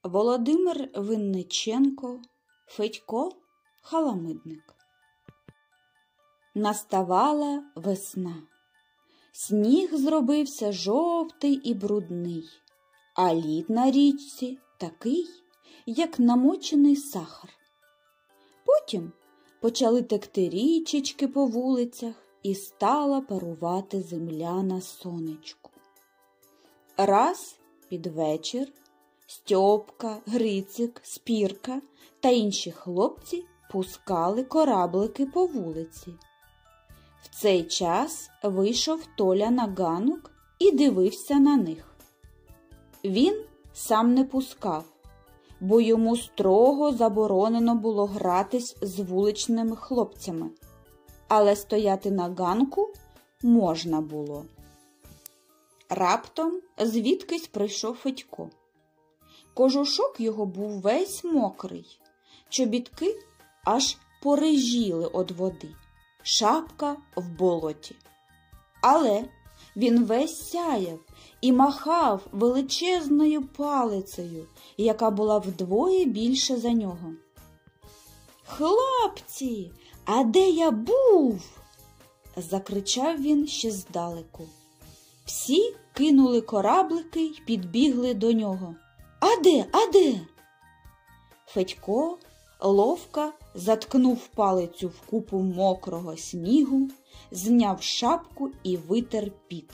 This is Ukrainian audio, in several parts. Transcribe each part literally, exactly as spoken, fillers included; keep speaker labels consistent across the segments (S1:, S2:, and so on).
S1: Володимир Винниченко, Федько Халамидник. Наставала весна. Сніг зробився жовтий і брудний, а лід на річці такий, як намочений сахар. Потім почали текти річечки по вулицях і стала парувати земля на сонечку. Раз під вечір Стьопка, Грицик, Спірка та інші хлопці пускали кораблики по вулиці. В цей час вийшов Толя на ганок і дивився на них. Він сам не пускав, бо йому строго заборонено було гратись з вуличними хлопцями, але стояти на ганку можна було. Раптом звідкись прийшов Федько. Кожушок його був весь мокрий, чобітки аж порижіли од води, шапка в болоті. Але він весь сяяв і махав величезною палицею, яка була вдвоє більше за нього. «Хлопці, а де я був?» – закричав він ще здалеку. Всі кинули кораблики й підбігли до нього. «А де, а де?» Федько ловко заткнув палицю в купу мокрого снігу, зняв шапку і витер піт.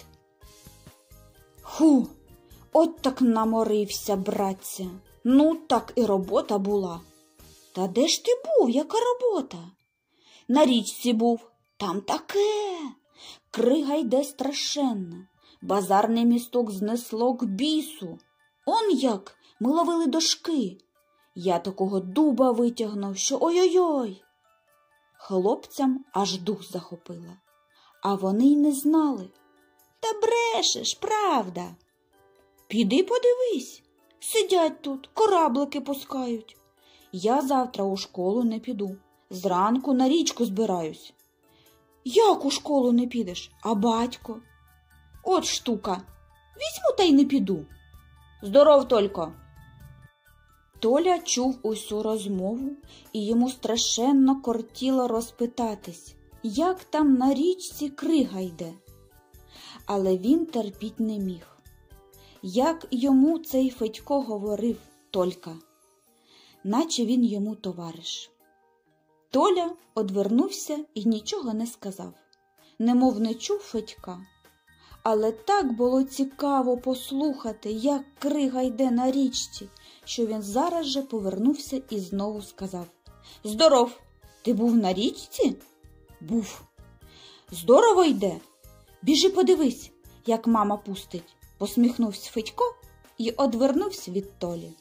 S1: «Ху, от так наморився, братця, ну так і робота була». «Та де ж ти був, яка робота?» «На річці був, там таке, крига йде страшенна, базарний місток знесло к бісу. Он як, ми ловили дошки. Я такого дуба витягнув, що ой-ой-ой!» Хлопцям аж дух захопила, а вони й не знали. «Та брешеш, правда!» «Піди подивись, сидять тут, кораблики пускають. Я завтра у школу не піду, зранку на річку збираюсь». «Як у школу не підеш, а батько?» «От штука, візьму та й не піду. Здоров тільки!» Толя чув усю розмову, і йому страшенно кортіло розпитатись, як там на річці крига йде. Але він терпіть не міг. Як йому цей Федько говорив тільки, наче він йому товариш. Толя одвернувся і нічого не сказав, немов не чув Федька. Але так було цікаво послухати, як крига йде на річці, що він зараз же повернувся і знову сказав: «Здоров! Ти був на річці?» «Був». «Здорово йде! Біжи подивись, як мама пустить», – посміхнувся Федько і одвернувся від Толі.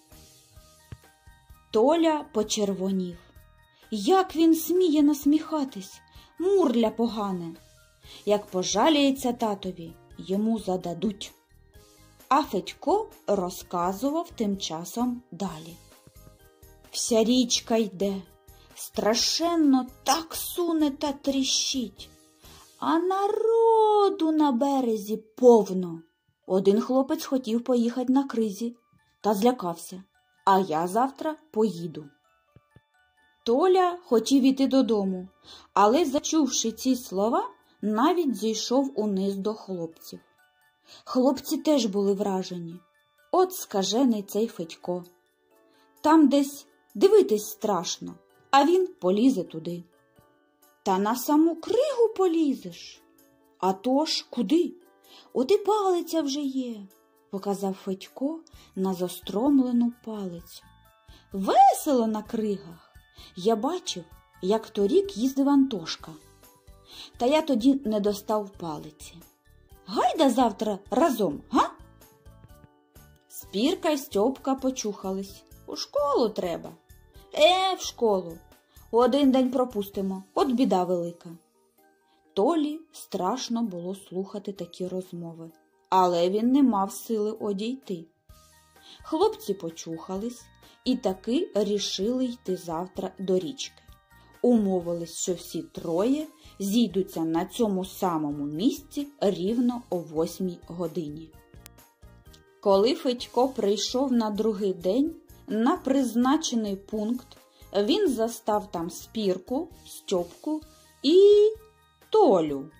S1: Толя почервонів. Як він сміє насміхатись, мурля погане! Як пожаліється татові, йому зададуть. А Федько розказував тим часом далі. Вся річка йде, страшенно так суне та тріщить, а народу на березі повно. Один хлопець хотів поїхати на кризі та злякався, а я завтра поїду. Толя хотів іти додому, але, зачувши ці слова, навіть зійшов униз до хлопців. Хлопці теж були вражені. От скажений цей Федько. Там десь дивитись страшно, а він полізе туди. «Та на саму кригу полізеш?» «А то ж куди? От і палиця вже є», – показав Федько на застромлену палицю. «Весело на кригах. Я бачив, як торік їздив Антошка. Та я тоді не достав палиці. Гайда завтра разом, га?» Спірка й Стьопка почухались. «У школу треба». «Е, в школу. Один день пропустимо, от біда велика». Толі страшно було слухати такі розмови, але він не мав сили одійти. Хлопці почухались і таки рішили йти завтра до річки. Умовились, що всі троє зійдуться на цьому самому місці рівно о восьмій годині. Коли Федько прийшов на другий день, на призначений пункт, він застав там Спірку, Стьопку і Толю.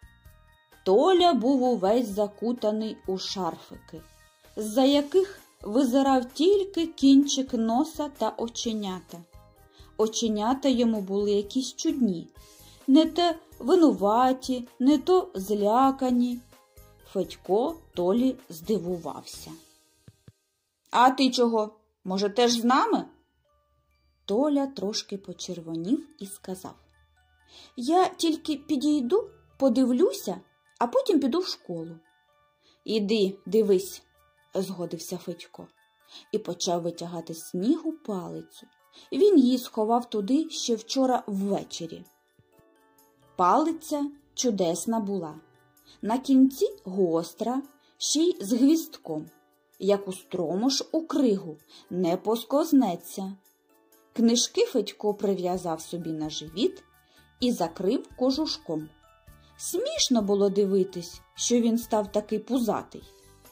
S1: Толя був увесь закутаний у шарфики, з-за яких визирав тільки кінчик носа та оченята. Оченята йому були якісь чудні, не то винуваті, не то злякані. Федько Толі здивувався. «А ти чого? Може, теж з нами?» Толя трошки почервонів і сказав: «Я тільки підійду, подивлюся, а потім піду в школу». «Іди, дивись», – згодився Федько і почав витягати з снігу палицю. Він її сховав туди ще вчора ввечері. Палиця чудесна була. На кінці гостра, ще й з гвістком. Як устромиш у кригу, не поскознеться. Книжки Федько прив'язав собі на живіт і закрив кожушком. Смішно було дивитись, що він став такий пузатий.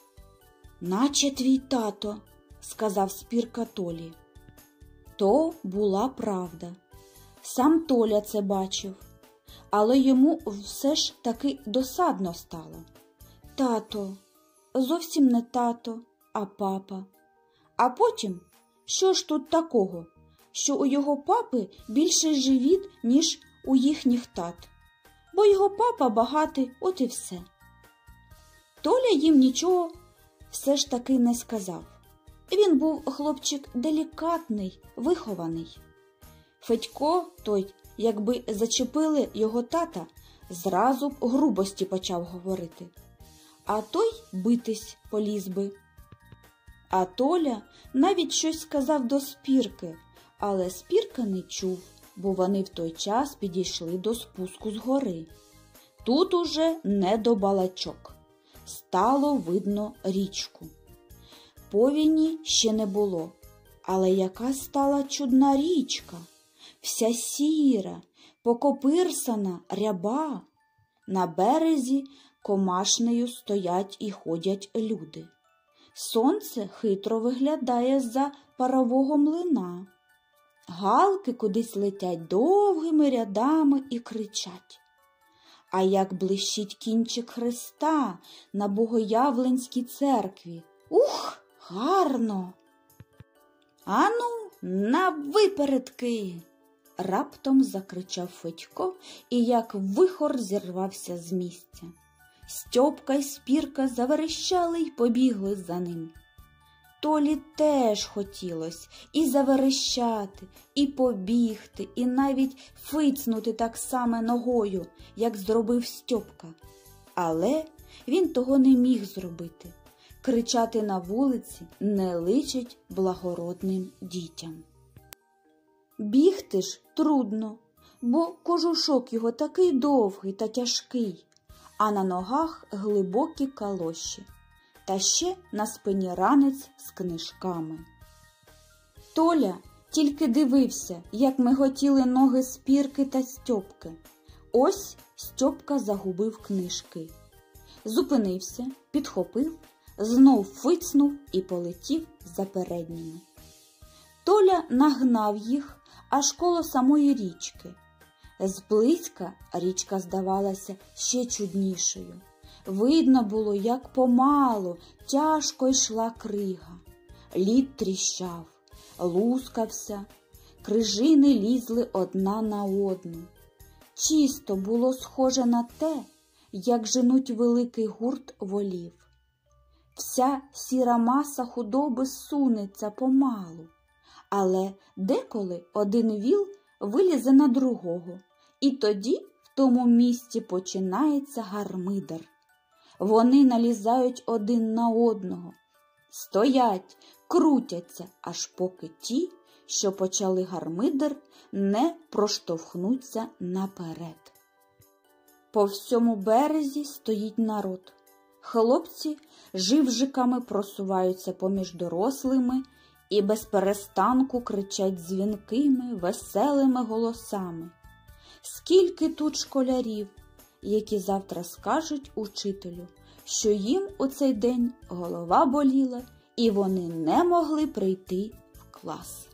S1: «Наче твій тато», – сказав Спірка Толі. То була правда. Сам Толя це бачив, але йому все ж таки досадно стало. Тато, зовсім не тато, а папа. А потім, що ж тут такого, що у його папи більше живіт, ніж у їхніх тат? Бо його папа багатий, от і все. Толя їм нічого все ж таки не сказав. Він був хлопчик делікатний, вихований. Федько той, якби зачепили його тата, зразу б грубості почав говорити. А той битись поліз би. А Толя навіть щось сказав до Спірки, але Спірка не чув, бо вони в той час підійшли до спуску з гори. Тут уже не до балачок. Стало видно річку. Повені ще не було, але яка стала чудна річка, вся сіра, покопирсана, ряба. На березі комашнею стоять і ходять люди. Сонце хитро виглядає з-за парового млина. Галки кудись летять довгими рядами і кричать. А як блищить кінчик хреста на Богоявленській церкві. Ух! Гарно! Ану, на випередки! Раптом закричав Федько і як вихор зірвався з місця. Стьопка й Спірка заверещали й побігли за ним. Толі теж хотілось і заверещати, і побігти, і навіть фицнути так само ногою, як зробив Стьопка. Але він того не міг зробити. Кричати на вулиці не личить благородним дітям. Бігти ж трудно, бо кожушок його такий довгий та тяжкий, а на ногах глибокі калоші, та ще на спині ранець з книжками. Толя тільки дивився, як миготіли ноги Спірки та Стьопки. Ось Стьопка загубив книжки. Зупинився, підхопив, знов фицнув і полетів за передніми. Толя нагнав їх аж коло самої річки. Зблизька річка здавалася ще чуднішою. Видно було, як помалу, тяжко йшла крига. Лід тріщав, лускався, крижини лізли одна на одну. Чисто було схоже на те, як женуть великий гурт волів. Вся сіра маса худоби сунеться помалу, але деколи один віл вилізе на другого, і тоді в тому місці починається гармидер. Вони налізають один на одного, стоять, крутяться, аж поки ті, що почали гармидер, не проштовхнуться наперед. По всьому березі стоїть народ. Хлопці живжиками просуваються поміж дорослими і без перестанку кричать дзвінкими, веселими голосами. Скільки тут школярів, які завтра скажуть учителю, що їм у цей день голова боліла і вони не могли прийти в клас.